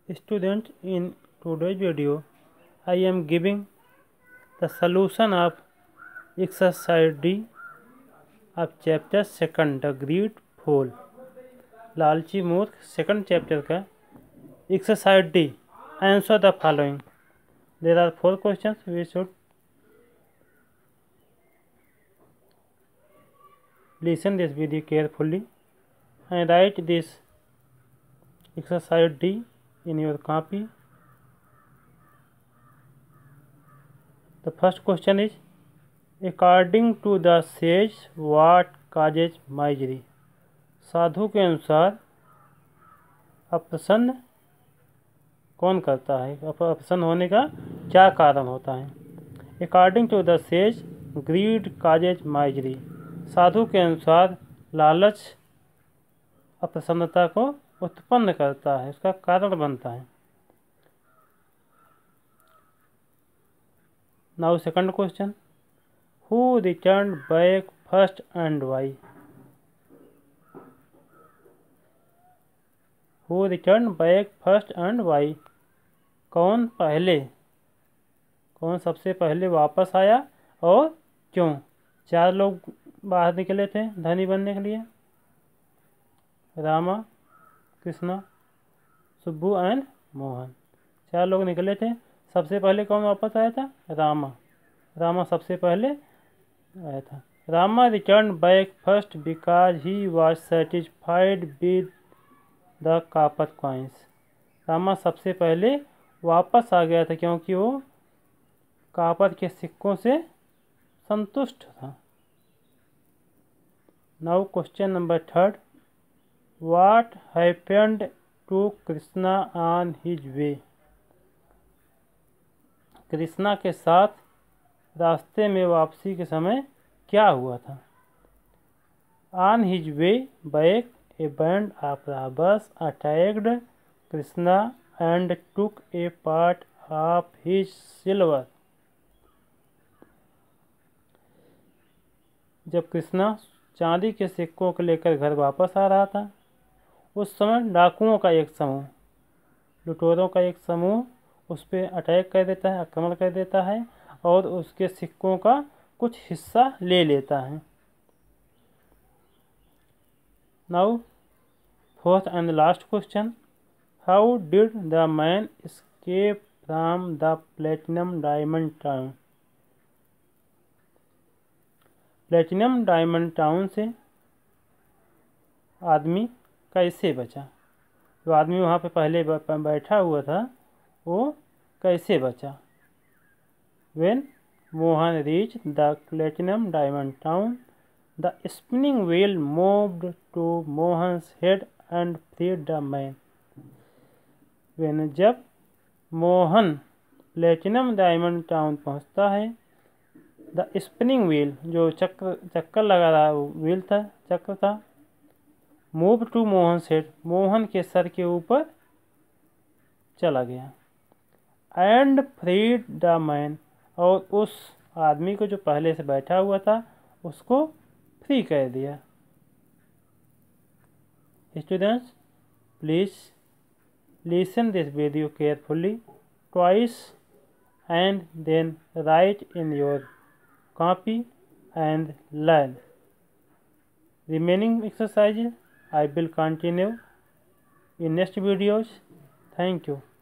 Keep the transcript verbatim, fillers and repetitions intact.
Students, in today's video, I am giving the solution of exercise D of chapter second, The Greed Fool. लालची मूर्ख second chapter का exercise D. Answer the following. There are four questions. We should listen this video carefully and write this exercise D in your copy. The first question is, according to the sage, what causes misery? साधु के अनुसार अप्रसन्न कौन करता है? अप्रसन्न होने का क्या कारण होता है? According to the sage, greed causes misery. साधु के अनुसार लालच अप्रसन्नता को उत्पन्न करता है, उसका कारण बनता है. Now second question, who returned back first and why? Who returned back first and why? कौन पहले कौन सबसे पहले वापस आया और क्यों? चार लोग बाहर निकले थे धनी बनने के लिए. रामा, कृष्णा, सुब्बू एंड मोहन. चार लोग निकले थे. सबसे पहले कौन वापस आया था? रामा. रामा सबसे पहले आया था. Rama return back first because he was satisfied with the copper coins. Rama सबसे पहले वापस आ गया था क्योंकि वो कॉपर के सिक्कों से संतुष्ट था. Now question number third, what happened to Krishna on his way? Krishna के साथ रास्ते में वापसी के समय क्या हुआ था? On his way back a band of robbers attacked Krishna and took a part of his silver. जब कृष्णा चांदी के सिक्कों को लेकर घर वापस आ रहा था, उस समय डाकुओं का एक समूह, लुटेरों का एक समूह उस पर अटैक कर देता है, आक्रमण कर देता है और उसके सिक्कों का कुछ हिस्सा ले लेता है. Now, fourth and last question, how did the man escape from the Platinum Diamond Town? Platinum Diamond Town से आदमी कैसे बचा? जो आदमी वहाँ पे पहले बैठा हुआ था वो कैसे बचा? When Mohan reached the Platinum Diamond Town, the spinning wheel moved to Mohan's head and freed the man. When जब मोहन प्लेटिनम डायमंड टाउन पहुंचता है, द स्पिनिंग व्हील जो चक्र चक्कर लगा रहा व्हील था चक्र था move to Mohan head, Mohan के सर के ऊपर चला गया. एंड फ्रीड द मैन, और उस आदमी को जो पहले से बैठा हुआ था उसको फ्री कर दिया. Students, please listen this video carefully twice and then write in your copy and learn. Remaining exercises I will continue in next videos. Thank you.